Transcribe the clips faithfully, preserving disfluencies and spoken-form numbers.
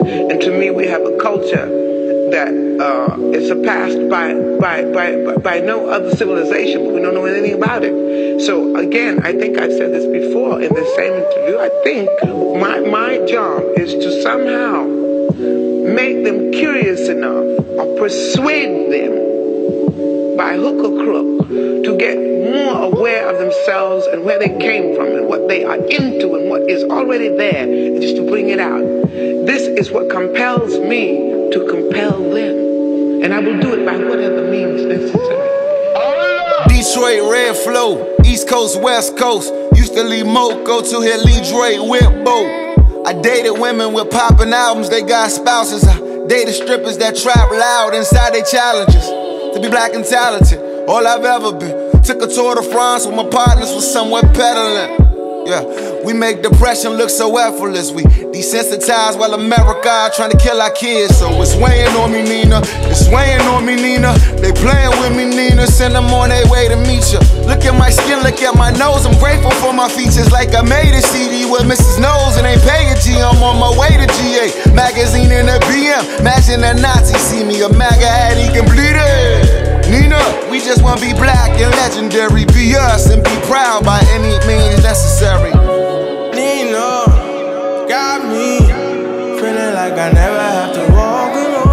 And to me, we have a culture that uh, is surpassed by, by, by, by no other civilization, but we don't know anything about it. So again, I think I said this before in the same interview, I think my, my job is to somehow make them curious enough or persuade them by hook or crook to get more aware of themselves and where they came from and what they are into and what is already there, and just to bring it out. This is what compels me to compel them, and I will do it by whatever means necessary. Detroit Red Flow, East Coast, West Coast. Used to leave Moco to hit Lee Dre with Bo. I dated women with poppin' albums, they got spouses. I dated strippers that trap loud inside they challenges. To be black and talented, all I've ever been. Took a tour de France with my partners, was somewhere peddling. Yeah, we make depression look so effortless. We desensitized while America trying to kill our kids. So it's weighing on me, Nina. It's weighing on me, Nina. They playing with me, Nina. Send them on their way to meet you. Look at my skin, look at my nose. I'm grateful for my features, like I made a C D with Missus Nose and ain't pay a G. I'm on my way to G A. Magazine in a B M. Imagine a Nazi see me. A MAGA hat, he can bleed it. Nina, we just wanna be black and legendary. Be us and be proud by any means necessary. Nina got me feeling like I never have to walk alone.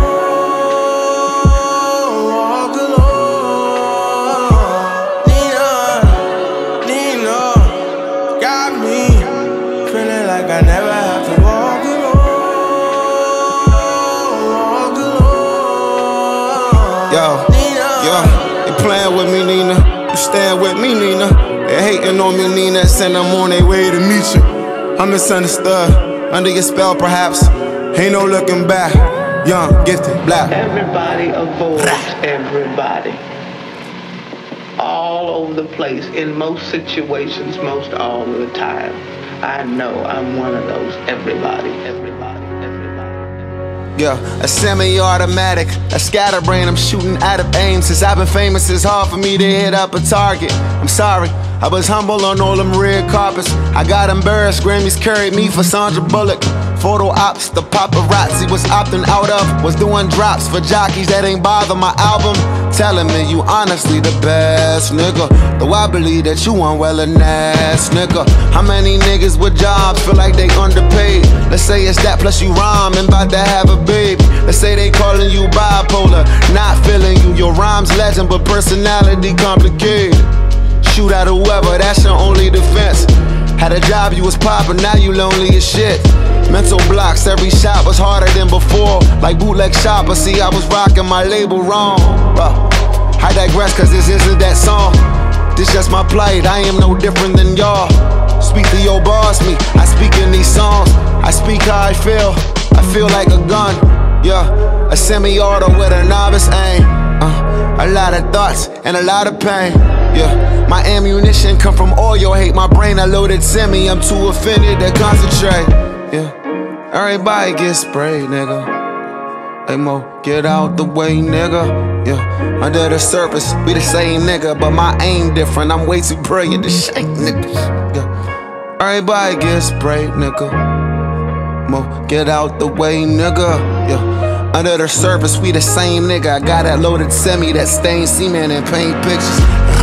Walk alone. Nina, Nina got me feeling like I never have to walk alone. Walk alone. Yo. Yeah, they playing with me, Nina. You stand with me, Nina. They hating on me, Nina. Send them on their way to meet you. I'm misunderstood, under your spell, perhaps. Ain't no looking back. Young, gifted, black. Everybody avoids everybody. All over the place, in most situations, most all of the time. I know I'm one of those everybody, everybody. Yeah, a semi-automatic, a scatterbrain, I'm shooting out of aim. Since I've been famous, it's hard for me to hit up a target. I'm sorry, I was humble on all them red carpets. I got embarrassed, Grammys carried me for Sandra Bullock. Photo ops, the paparazzi was opting out of. Was doing drops for jockeys that ain't bother my album. Telling me you honestly the best, nigga. Though I believe that you one well an ass, nigga. How many niggas with jobs feel like they underpaid? Let's say it's that plus you rhyme and about to have a baby. Let's say they calling you bipolar, not feeling you. Your rhyme's legend, but personality complicated. Shoot at whoever, that's your only defense. Had a job, you was poppin', now you lonely as shit. Mental blocks, every shot was harder than before. Like bootleg shopper, see I was rocking my label wrong. uh, I digress cause this isn't that song. This just my plight, I am no different than y'all. Speak to your boss, me, I speak in these songs. I speak how I feel, I feel like a gun. Yeah, a semi-auto with a novice aim. uh, A lot of thoughts and a lot of pain. Yeah, my ammunition come from all your hate. My brain a loaded semi, I'm too offended to concentrate. Yeah, everybody get sprayed, nigga. Hey Mo, get out the way, nigga. Yeah, under the surface, we the same nigga, but my aim different. I'm way too brilliant to shake niggas. Yeah, everybody get sprayed, nigga. Mo, get out the way, nigga. Yeah, under the surface, we the same nigga. I got that loaded semi that stain cement and paint pictures.